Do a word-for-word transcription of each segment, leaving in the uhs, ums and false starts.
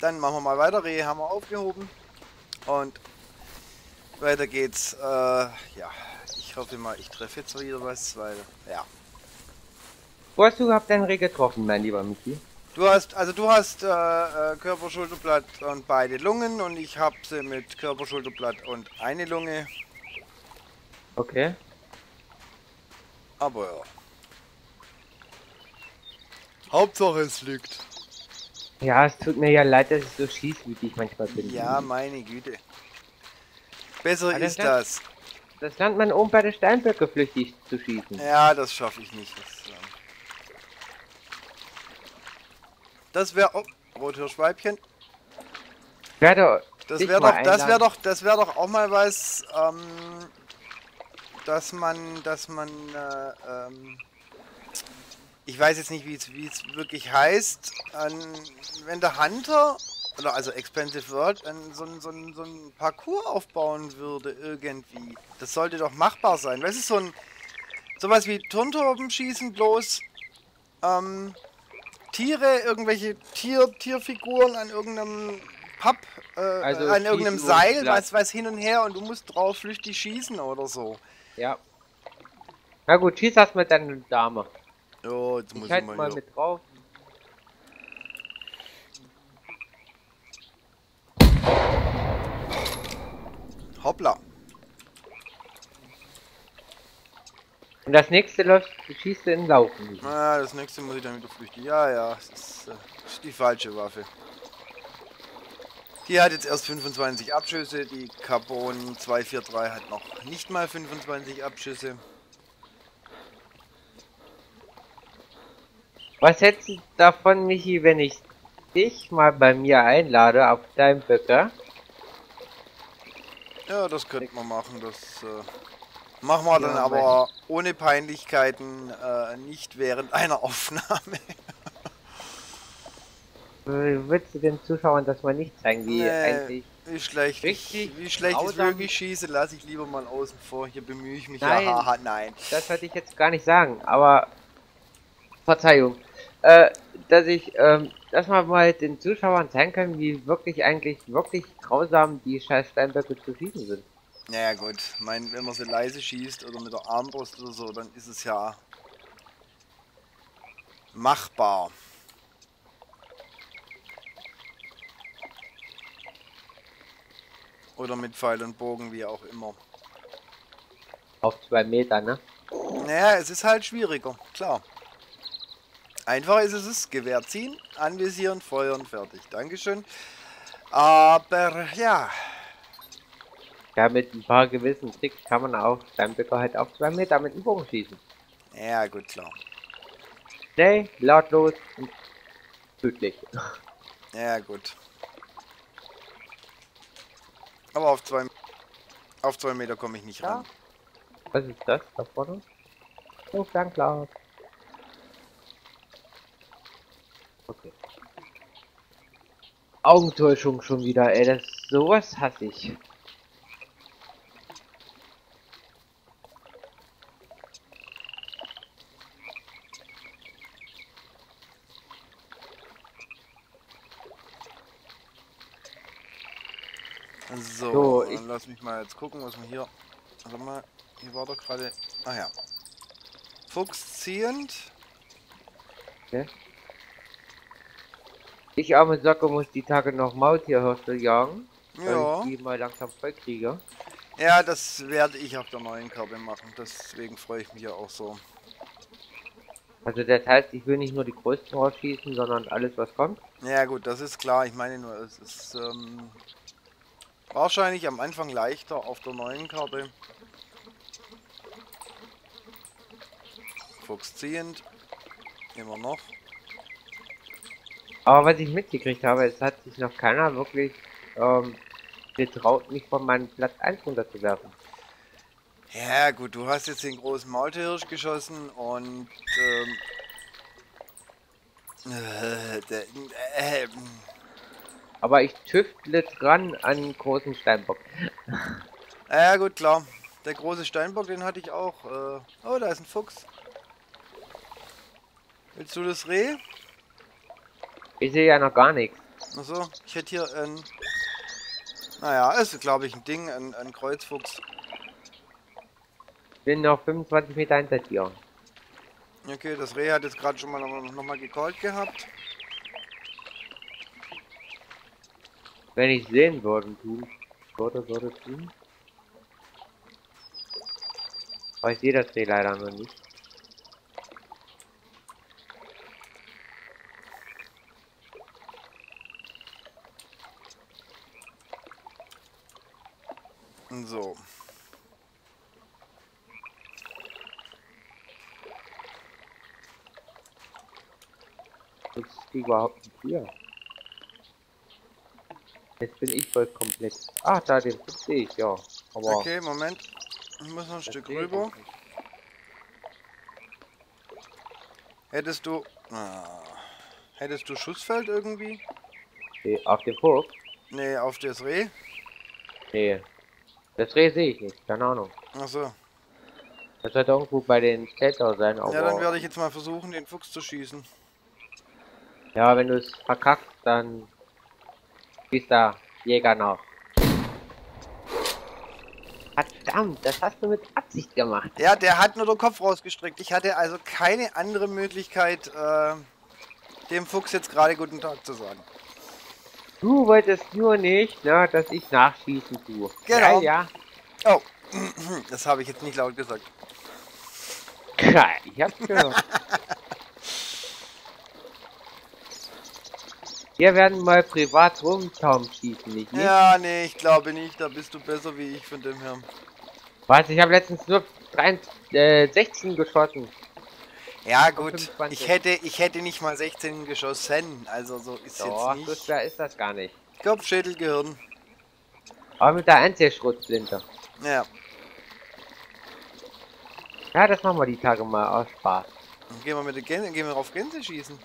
dann machen wir mal weiter. Rehe haben wir aufgehoben. Und weiter geht's. Äh, ja, ich hoffe mal, ich treffe jetzt wieder was, weil, ja. Wo hast du überhaupt deinen Reh getroffen, mein lieber Michi? Du hast, also du hast äh, äh, Körper, Schulterblatt und beide Lungen und ich habe sie mit Körper, Schulterblatt und eine Lunge. Okay. Aber ja. Hauptsache es liegt. Ja, es tut mir ja leid, dass ich so schießwütig manchmal bin. Ja, meine Güte. Besser Aber ist das, das. das lernt man oben bei der Steinböcke flüchtig zu schießen. Ja, das schaffe ich nicht. Das, ähm, das wäre... Oh, Rothirschweibchen. Werde Das dich wäre mal doch, das wäre einladen. doch, das wäre doch auch mal was, ähm, dass man, dass man, äh, ähm, ich weiß jetzt nicht, wie es, wie es wirklich heißt, an, wenn der Hunter, oder also Expensive World, an, so, ein, so, ein, so ein Parcours aufbauen würde irgendwie. Das sollte doch machbar sein. Weißt du, so ein, sowas wie Turmtorbenschießen, bloß, ähm, Tiere, irgendwelche Tier, Tierfiguren an irgendeinem Papp, äh, Also an irgendeinem schießen ohne Seil, Blatt. was, was hin und her und du musst drauf flüchtig schießen oder so. Ja. Na gut, schieß das mit deiner Dame. Ja, jetzt muss Ich ich halte mal mal hier. mit drauf. Hoppla. Und das nächste läuft, schießt du in Laufen. Ah, das nächste muss ich dann wieder flüchten. Ja, ja, das ist, äh, das ist die falsche Waffe. Die hat jetzt erst fünfundzwanzig Abschüsse, die Carbon zwei vier drei hat noch nicht mal fünfundzwanzig Abschüsse. Was hältst du davon, Michi, wenn ich dich mal bei mir einlade auf deinem Böcker? Ja, das könnte man machen, das äh, machen wir Ja, dann mein- aber ohne Peinlichkeiten, äh, nicht während einer Aufnahme. Wie willst du den Zuschauern das mal nicht zeigen, wie Nee, eigentlich wie schlecht, richtig ich, wie schlecht ich grausam- wirklich schieße, lasse ich lieber mal außen vor. Hier bemühe ich mich. Nein. Ja, haha, nein. Das wollte ich jetzt gar nicht sagen, aber Verzeihung, äh, dass ich, ähm, dass man mal den Zuschauern zeigen kann, wie wirklich eigentlich wirklich grausam die scheiß Steinböcke zu schießen sind. Naja gut, mein, wenn man sie leise schießt oder mit der Armbrust oder so, dann ist es ja machbar. Oder mit Pfeil und Bogen, wie auch immer. Auf zwei Meter, ne? Naja, es ist halt schwieriger, klar. Einfacher ist es, es Gewehr ziehen, anvisieren, feuern, fertig. Dankeschön. Aber ja, Ja, mit ein paar gewissen Tricks kann man auch Steinböcke halt auf zwei Meter mit dem Bogen schießen. ja gut, klar. Schnell, lautlos und tödlich. Ja gut. Aber auf zwei, auf zwei Meter komme ich nicht Ja. ran. Was ist das da vorne? Oh, Flankler. Okay. Augentäuschung schon wieder, ey, das sowas hasse ich. So, So, dann ich- lass mich mal jetzt gucken, was wir hier. Warte mal, hier war doch gerade. Ah ja. Fuchs ziehend. Ich arme Socke muss die Tage noch Maultierhürstel jagen, weil Ja. ich die mal langsam voll kriege. Ja, das werde ich auf der neuen Karte machen. Deswegen freue ich mich ja auch so. Also das heißt, ich will nicht nur die größten rausschießen, sondern alles was kommt. Ja gut, das ist klar. Ich meine nur, es ist ähm, wahrscheinlich am Anfang leichter auf der neuen Karte. Fuchs ziehend. Immer noch. Aber was ich mitgekriegt habe, es hat sich noch keiner wirklich ähm, getraut, mich von meinem Platz eins runter zu werfen. Ja gut, du hast jetzt den großen Maultierhirsch geschossen und ähm, äh, der, äh, Aber ich tüftle dran an einen großen Steinbock. ja gut, klar. Der große Steinbock, den hatte ich auch. Äh, oh, da ist ein Fuchs. Willst du das Reh? Ich sehe ja noch gar nichts. Achso, ich hätte hier ein... Naja, ist glaube ich ein Ding, ein, ein Kreuzfuchs. Bin noch fünfundzwanzig Meter hinter dir. Okay, das Reh hat jetzt gerade schon mal noch, noch mal gecallt gehabt. Wenn ich sehen würde, tun. Würde, würde tun. Aber ich sehe das Reh leider noch nicht. So. Das ist überhaupt nicht hier. Jetzt bin ich voll komplett. Ah, da den Fuchs sehe ich, ja. Aber Okay, Moment. Ich muss noch ein Stück sehe ich rüber. nicht. Hättest du... Ah, hättest du Schussfeld irgendwie? Nee, auf dem Fuchs? Nee, auf das Reh? Nee. Das Reh sehe ich nicht, keine Ahnung. Achso. Das wird irgendwo bei den Skater sein, aber... Ja, dann werde ich jetzt mal versuchen, den Fuchs zu schießen. Ja, wenn du es verkackst, dann schießt der Jäger nach. Verdammt, das hast du mit Absicht gemacht. Ja, der hat nur den Kopf rausgestreckt. Ich hatte also keine andere Möglichkeit, äh, dem Fuchs jetzt gerade guten Tag zu sagen. Du wolltest nur nicht, ne, dass ich nachschießen tue. Genau. Ja, Oh, das habe ich jetzt nicht laut gesagt. ja. Ich hab's gehört. Wir werden mal privat rumtaum schießen, nicht? nicht? Ja, nee, ich glaube nicht. Da bist du besser wie ich von dem her. Was? Ich habe letztens nur drei, äh, sechzehn geschossen. Ja Von gut, fünfundzwanzig. ich hätte, ich hätte nicht mal sechzehn geschossen. Also so ist Doch, jetzt so nicht. schwer ist das gar nicht. Kopf, Schädel, Gehirn. Aber mit der Einzelschrotflinte. Ja. Ja, das machen wir die Tage mal aus Spaß. Dann gehen wir mit der Gänse, gehen wir auf Gänse schießen.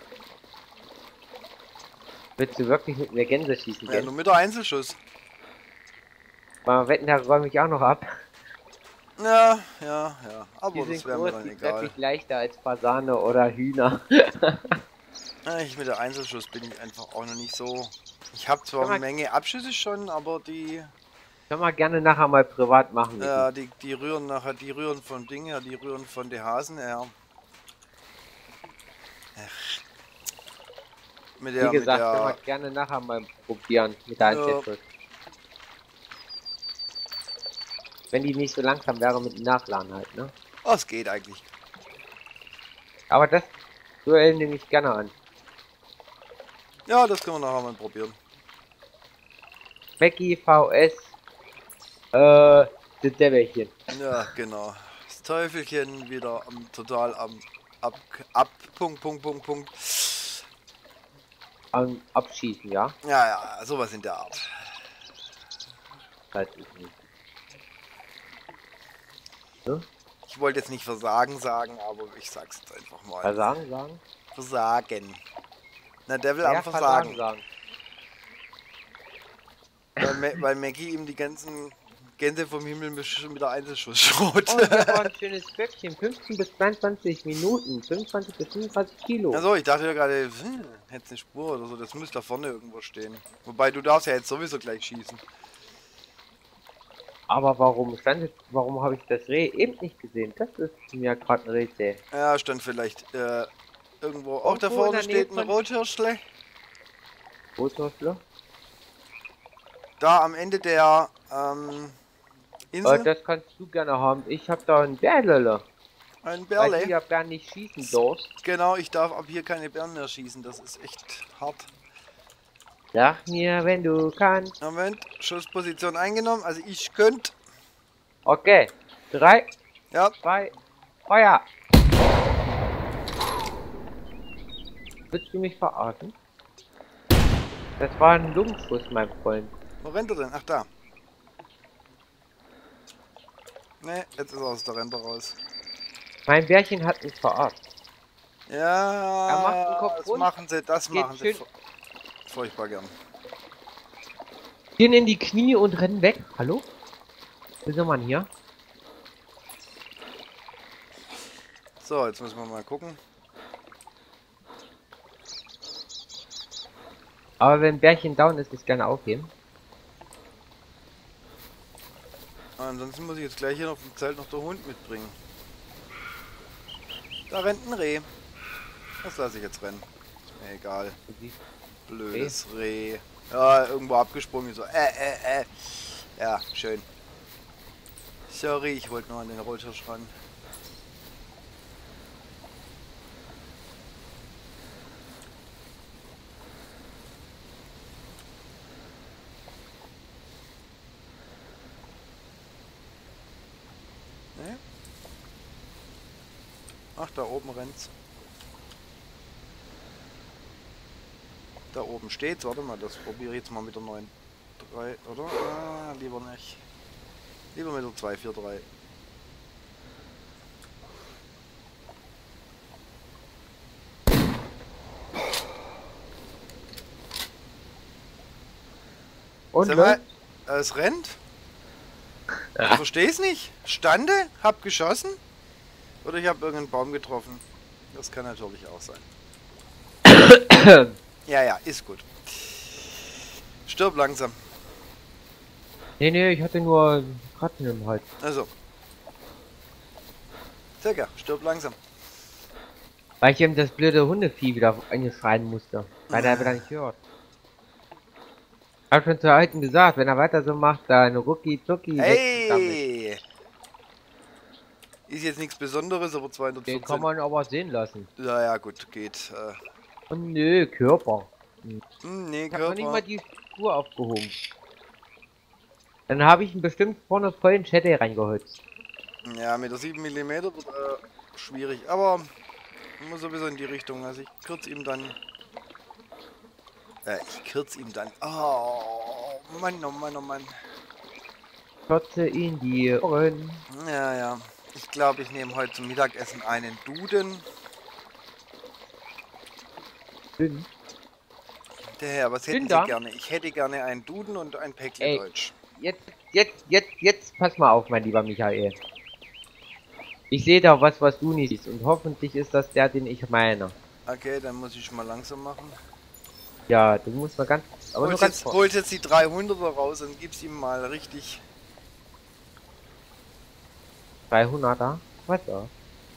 Willst du wirklich mit mir Gänse schießen Ja, gehen? nur mit der Einzelschuss. Mal wetten, da räume ich auch noch ab. Ja, ja, ja. Aber Die das sind wäre mir groß, dann die treffe egal. ich leichter als Fasane oder Hühner. Ja, ich mit der Einzelschuss bin ich einfach auch noch nicht so. Ich habe zwar eine Menge Abschüsse schon, aber die, Können wir gerne nachher mal privat machen. ja, die, die rühren nachher, die rühren vom Ding her, die rühren von den Hasen her. Ach. Mit der, Wie gesagt, mit können wir der, gerne nachher mal probieren mit der Ja. Einzelschuss. Wenn die nicht so langsam wäre mit dem Nachladen halt, ne? oh, es geht eigentlich. Aber das Duell nehme ich gerne an. Ja, das können wir nachher mal probieren. Becky V S, äh, das Devilchen. Ja, genau. Das Teufelchen wieder am, total am, ab, ab, Punkt, Punkt, Punkt, Punkt. Am Abschießen, ja? Ja, ja, sowas in der Art. Weiß ich nicht. Ne? Ich wollte jetzt nicht Versagen sagen, aber ich sag's jetzt einfach mal. Versagen sagen? Versagen. Na, der will Ja, am Versagen. sagen. Weil, Ma weil Maggie ihm die ganzen Gänse vom Himmel schon wieder Einzelschuss schrot. Oh, das war ein schönes Böckchen. fünfzehn bis zweiundzwanzig Minuten. fünfundzwanzig bis fünfundzwanzig Kilo. Also, ich dachte ja gerade, hm, hätte eine Spur oder so, das muss da vorne irgendwo stehen. Wobei, du darfst ja jetzt sowieso gleich schießen. Aber warum stand jetzt, warum habe ich das Reh eben nicht gesehen? Das ist mir gerade ein Rätsel. Ja, stand vielleicht äh, irgendwo. Auch da Irgendwo in vorne der steht Nähe ein von- Rothirschle. Wo ist das, ne? Da am Ende der ähm, Äh, Insel. das kannst du gerne haben. Ich habe da ein Bärlele. Ein Weil du Bärle. ja gar nicht schießen darfst. Genau, ich darf ab hier keine Bären mehr schießen. Das ist echt hart. Sag mir, wenn du kannst. Moment, Schussposition eingenommen. Also ich könnte. Okay. Drei, Ja, zwei, Feuer. Willst du mich verarschen? Das war ein Lungenschuss, mein Freund. wo rennt er denn? Ach, da. Ne, jetzt ist er aus der Rente raus. Mein Bärchen hat mich verarscht. Ja, Er macht den Kopf das rund, machen sie, das geht machen sie schön- fu- furchtbar gern. Gehen in die Knie und rennen weg. Hallo? Wo ist der Mann hier? So, jetzt müssen wir mal gucken. Aber wenn ein Bärchen down ist, das gerne aufheben. Ansonsten muss ich jetzt gleich hier auf dem Zelt noch der Hund mitbringen. Da rennt ein Reh. Das lasse ich jetzt rennen. Ist mir egal. Blödes Reh. Ja, irgendwo abgesprungen. So, äh, äh, äh. Ja, schön. Sorry, ich wollte nur an den Rolltisch ran. Ne? Ach, da oben rennt's. Da oben steht's. Warte mal, das probiere ich jetzt mal mit der neun drei, oder? Ah, lieber nicht. Lieber mit der zwei vier drei. Und Sag mal, es rennt? Ich verstehe es nicht. Stande, hab geschossen. Oder ich habe irgendeinen Baum getroffen. Das kann natürlich auch sein. Ja, ja, ist gut. Stirb langsam. Nee, nee, ich hatte nur Kratzen im Hals. Also. Circa, stirb langsam. Weil ich eben das blöde Hundevieh wieder eingeschreien musste. Weil er wieder nicht hört. Ich hab schon zu Alten gesagt, wenn er weiter so macht, dann rucki zucki. Hey! Ist jetzt nichts Besonderes, aber zweihundertvierzehn. Den kann man aber sehen lassen. Ja, ja, gut, geht. Äh. Oh nö, Körper. Hm, nee, Ich hab Körper. noch nicht mal die Spur aufgehoben. Dann habe ich ihn bestimmt vorne voll in Schädel reingeholzt. Ja, mit der sieben Millimeter wird äh, schwierig, aber muss sowieso in die Richtung. Also ich kürze ihm dann. Äh, ich kürze ihm dann. Oh, Mann, oh Mann, oh Mann. Kürze in die Ohren. Ja, ja. Ich glaube, ich nehme heute zum Mittagessen einen Duden. Dünn. Der Herr, was hätten Dünder? Sie gerne? Ich hätte gerne einen Duden und ein Päckchen Ey. Deutsch. Jetzt, jetzt, jetzt, jetzt, pass mal auf, mein lieber Michael. Ich sehe da was, was du nicht siehst. Und hoffentlich ist das der, den ich meine. Okay, dann muss ich mal langsam machen. Ja, du musst mal ganz... Aber nur Holt ganz jetzt, vor. holt jetzt die dreihunderter raus und gib's ihm mal richtig. dreihunderter? Was da?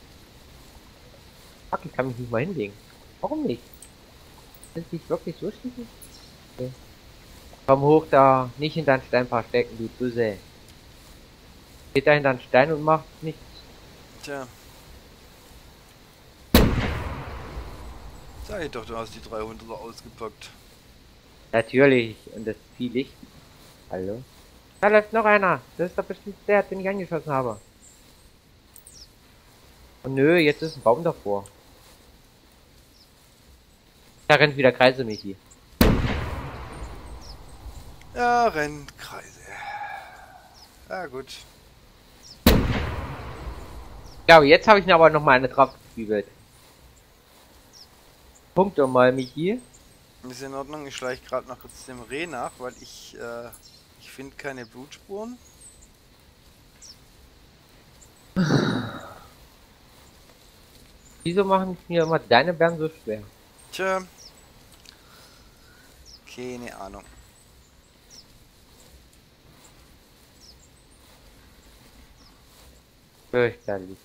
Fuck, ich kann mich nicht mal hinlegen. Warum nicht? Sind nicht wirklich so stiefig? Okay. Komm hoch da, nicht hinter den Stein verstecken, du Dussel. Geht da hinter den Stein und macht nichts. Tja. Sag ich doch, du hast die dreihunderter ausgepackt. Natürlich, und das viel Licht. Hallo? Da läuft noch einer. Das ist doch bestimmt der, den ich angeschossen habe. Oh nö, jetzt ist ein Baum davor. Da rennt wieder Kreise, Michi. Ja, rennt Kreise. Ja, gut. Ja, jetzt habe ich mir aber noch mal eine drauf gespiegelt. Punkt doch mal, Michi. Ist in Ordnung, ich schleiche gerade noch kurz dem Reh nach, weil ich, äh, ich finde keine Blutspuren. Wieso machen mir immer deine Bären so schwer? Tja. Keine Ahnung. Fürchterlich.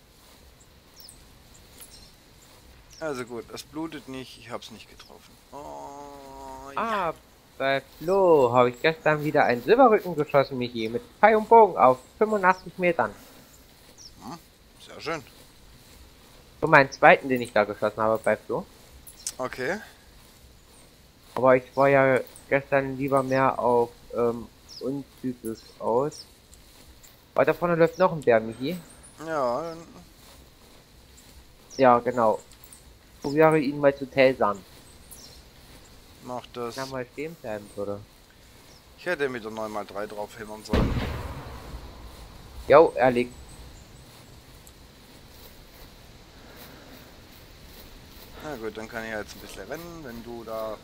Also gut, das blutet nicht, ich hab's nicht getroffen. Oh, ja. Ah, bei Flo habe ich gestern wieder einen Silberrücken geschossen, Michi, mit Pfeil und Bogen auf fünfundachtzig Metern. Hm, sehr schön. Und meinen zweiten, den ich da geschossen habe bei Flo. Okay. Aber ich war ja gestern lieber mehr auf ähm, untypisch aus. Weiter vorne läuft noch ein Bär, Michi. Ja, dann Ja, genau. Probiere ihn mal zu tasern. macht das. Na, mal stehen bleiben würde. Ich hätte mit der neun mal drei drauf hämmern sollen. Jo, er liegt. Na gut, dann kann ich jetzt ein bisschen rennen, wenn du da.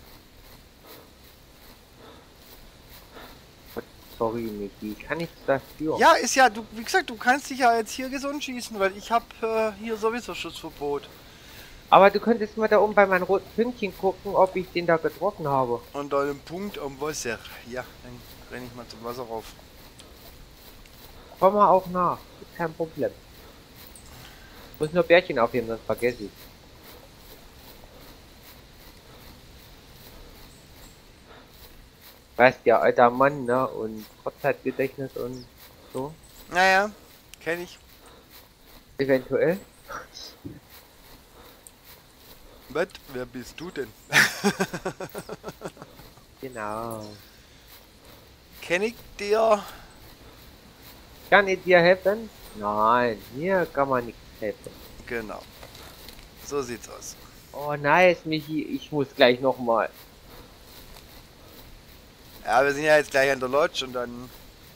Sorry, Michi, kann ich dafür. Ja, ist ja, du, wie gesagt, du kannst dich ja jetzt hier gesund schießen, weil ich habe äh, hier sowieso Schussverbot. Aber du könntest mal da oben bei meinen roten Pünktchen gucken, ob ich den da getroffen habe. An deinem Punkt am Wasser. Ja, dann renne ich mal zum Wasser rauf. Komm mal auch nach. Ist kein Problem. Ich muss nur Bärchen aufheben, sonst vergesse ich. Weißt ja, alter Mann, ne? Und Kurzzeitgedächtnis und so. Naja, kenne ich. Eventuell. Was? Wer bist du denn? Genau. Kenne ich dir? Kann ich dir helfen? Nein, hier kann man nichts helfen. Genau. So sieht's aus. Oh nice, Michi, ich muss gleich nochmal. Ja, wir sind ja jetzt gleich an der Lodge und dann...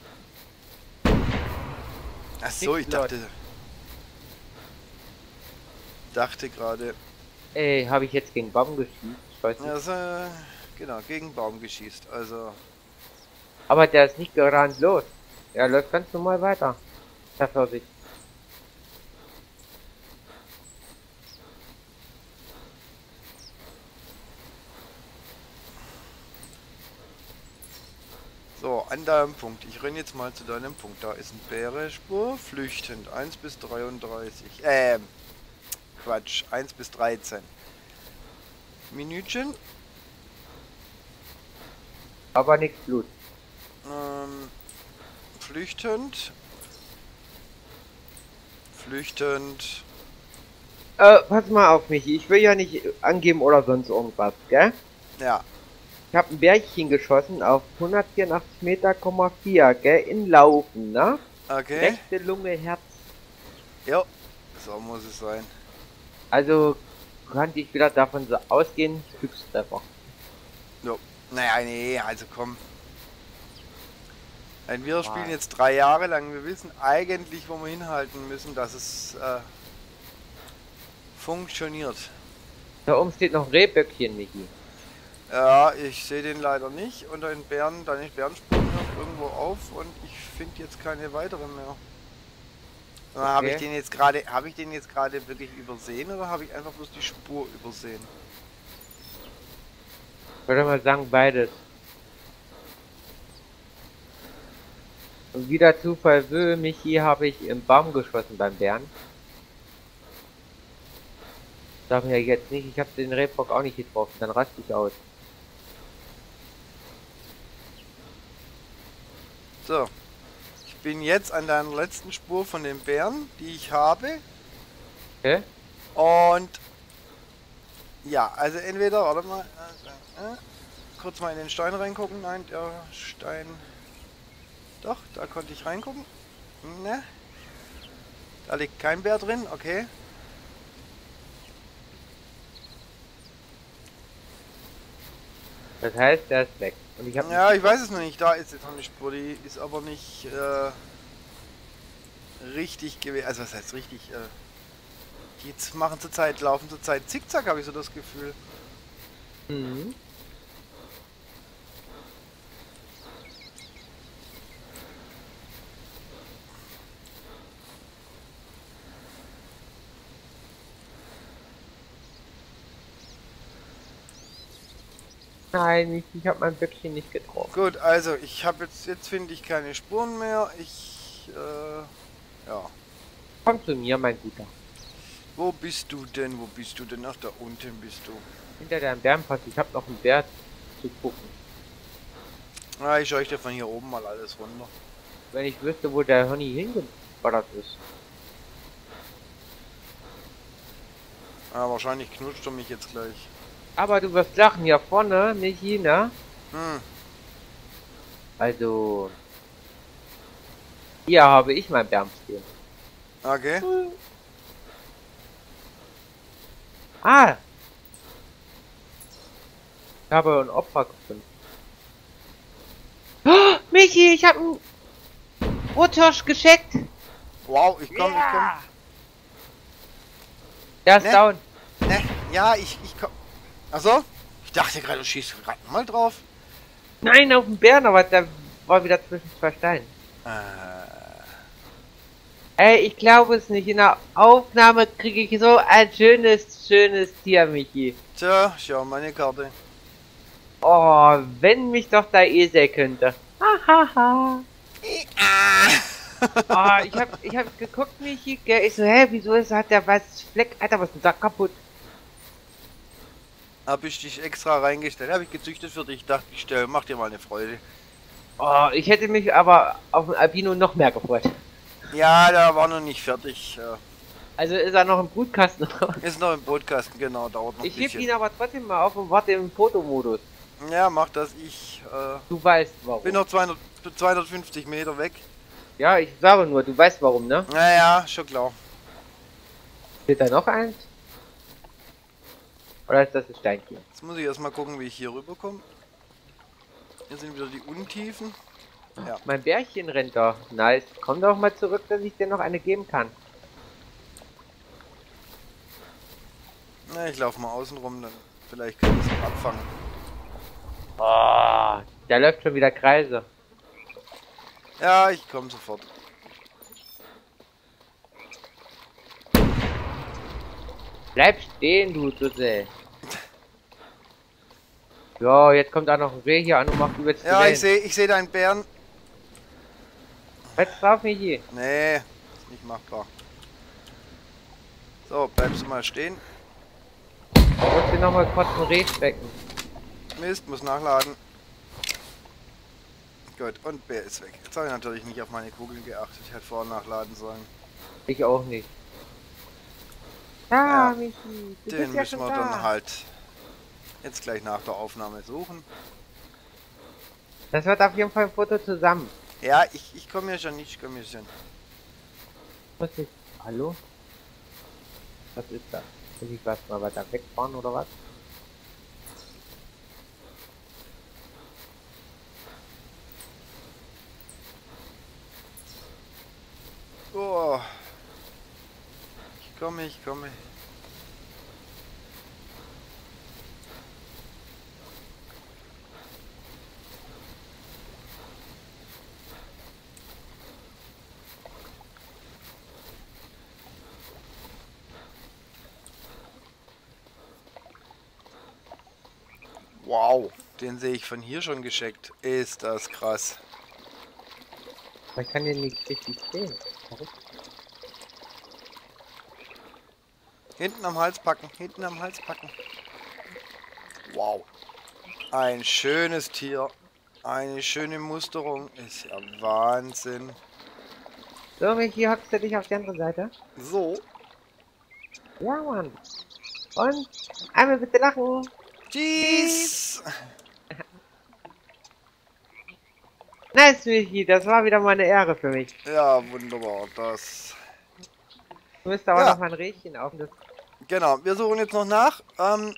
Ach so, ich dachte... Dachte gerade... Ey, habe ich jetzt gegen Baum geschießt? Ich weiß nicht. Also, genau, gegen Baum geschießt. Also... Aber der ist nicht gerannt los. Er läuft ganz normal weiter. Sei Vorsicht. So, an deinem Punkt. Ich renne jetzt mal zu deinem Punkt. Da ist ein Bärespur. Flüchtend. eins bis dreiunddreißig. Ähm... Quatsch. eins bis dreizehn. Minütchen. Aber nichts Blut. Ähm... Flüchtend. Flüchtend. Äh, pass mal auf, Michi. Ich will ja nicht angeben oder sonst irgendwas, gell? Ja. Ich habe ein Bärchen geschossen auf hundertvierundachtzig Meter, vier, gell? In Laufen, ne? Okay. Rechte Lunge, Herz. Jo. So muss es sein. Also kann ich wieder davon so ausgehen, Glückstreffer. Jo. Naja, nee, also komm. Nein, wir spielen jetzt drei Jahre lang. Wir wissen eigentlich, wo wir hinhalten müssen, dass es äh, funktioniert. Da oben steht noch ein Rehböckchen, Michi. Ja, ich sehe den leider nicht. Und ein Bären, deine Bärenspuren hört irgendwo auf und ich finde jetzt keine weiteren mehr. Okay. Habe ich den jetzt gerade, habe ich den jetzt gerade wirklich übersehen oder habe ich einfach bloß die Spur übersehen? Ich würde mal sagen beides. Und wie der Zufall will, Michi, habe ich im Baum geschossen beim Bären. Sag mir jetzt nicht, ich habe den Rehbock auch nicht getroffen, dann raste ich aus. So, ich bin jetzt an der letzten Spur von den Bären, die ich habe. Okay. Und ja, also entweder, warte mal, äh, äh, kurz mal in den Stein reingucken. Nein, der Stein. Doch, da konnte ich reingucken. Ne? Da liegt kein Bär drin, okay. Das heißt, der ist weg. Und ich habe ja, ich weiß es noch nicht. Da ist jetzt noch eine Spur, die ist aber nicht äh, richtig gewesen. Also was heißt richtig? Äh, die jetzt machen zurzeit, laufen zurzeit zickzack, habe ich so das Gefühl. Mhm. Nein, ich, ich habe mein Böckchen nicht getroffen. Gut, also ich habe jetzt, jetzt finde ich keine Spuren mehr. Ich, äh, ja. Komm zu mir, mein Guter. Wo bist du denn? Wo bist du denn? Ach, da unten bist du. Hinter deinem Bärenpass, ich habe noch einen Bär zu gucken. Ah, ich leuchte von hier oben mal alles runter. Wenn ich wüsste, wo der Honey hingeballert ist. Ah, wahrscheinlich knutscht er mich jetzt gleich. Aber du wirst lachen, hier vorne, Michi, ne? Hm. Also... Hier habe ich mein Bärenstil. Okay. Ah! Ich habe ein Opfer gefunden. Oh, Michi, ich habe einen Rothirsch gescheckt. Wow, ich komm, Ja. ich komm. Der ist Ne? down. Ne, ja, ich, ich komm. Achso? Ich dachte gerade, du schießt gerade mal drauf. Nein, auf den Bären, aber der war wieder zwischen zwei Steinen. Äh. Ey, ich glaube es nicht. In der Aufnahme kriege ich so ein schönes, schönes Tier, Michi. Tja, schau meine Karte. Oh, wenn mich doch der Esel könnte. Hahaha. Oh, ich hab, ich hab geguckt, Michi, gell? Ich so, hä, wieso ist, hat der was Fleck? Alter, was ist denn da kaputt? Hab ich dich extra reingestellt. Hab ich gezüchtet für dich. Dachte ich, stell, mach dir mal eine Freude. Oh, ich hätte mich aber auf den Albino noch mehr gefreut. Ja, der war noch nicht fertig. Also ist er noch im Brutkasten. Ist noch im Brotkasten, genau, dauert noch Ich ein heb bisschen. ihn aber trotzdem mal auf und warte im Fotomodus. Ja, mach das. Ich äh, Du weißt warum. bin noch zweihundert, zweihundertfünfzig Meter weg. Ja, ich sage nur, du weißt warum, ne? Naja, schon klar. Steht da noch eins? Oder ist das ein Steinchen? Jetzt muss ich erstmal gucken, wie ich hier rüberkomme. Hier sind wieder die Untiefen. Ja. Mein Bärchen rennt da. Nice. Komm doch mal zurück, dass ich dir noch eine geben kann. Na, ich laufe mal außen rum, dann vielleicht kann ich es abfangen. Oh, der läuft schon wieder Kreise. Ja, ich komme sofort. Bleib stehen, du Dussel. Jo, jetzt kommt da noch ein Reh hier an und macht übelst Ja, ich sehe ich seh deinen Bären. Jetzt drauf, Michi. Nee, ist nicht machbar. So, bleibst du mal stehen. Ich muss dir noch mal kurz ein Reh specken. Mist, muss nachladen. Gut, und Bär ist weg. Jetzt habe ich natürlich nicht auf meine Kugeln geachtet. Ich hätte vorher nachladen sollen. Ich auch nicht. Ja, Michi, du Den bist ja müssen schon wir da. dann halt jetzt gleich nach der Aufnahme suchen. Das wird auf jeden Fall ein Foto zusammen. Ja, ich, ich komme ja schon nicht, ich komme ja schon. Was ist? Hallo? Was ist das? Will ich was mal weiter wegfahren oder was? Oh. Ich komme, ich komme. Wow, den sehe ich von hier schon gescheckt. Ist das krass. Man kann den nicht richtig sehen. Warum? Hinten am Hals packen, hinten am Hals packen. Wow. Ein schönes Tier. Eine schöne Musterung. Ist ja Wahnsinn. So, Michi, hockst du dich auf die andere Seite? So. Ja, Mann. Und einmal bitte lachen. Tschüss. Nice, Michi, das war wieder mal eine Ehre für mich. Ja, wunderbar. Das. Du müsst aber Ja. noch mal ein Rädchen auf das. Genau, wir suchen jetzt noch nach. Ähm,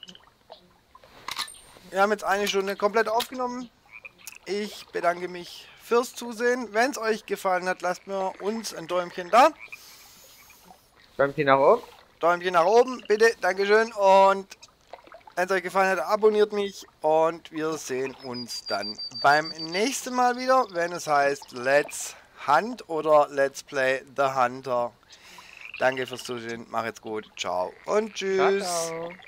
wir haben jetzt eine Stunde komplett aufgenommen. Ich bedanke mich fürs Zusehen. Wenn es euch gefallen hat, lasst mir uns ein Däumchen da. Däumchen nach oben. Däumchen nach oben, bitte. Dankeschön. Und wenn es euch gefallen hat, abonniert mich. Und wir sehen uns dann beim nächsten Mal wieder, wenn es heißt Let's Hunt oder Let's Play The Hunter. Danke fürs Zusehen. Mach jetzt gut. Ciao und tschüss. Ciao, ciao.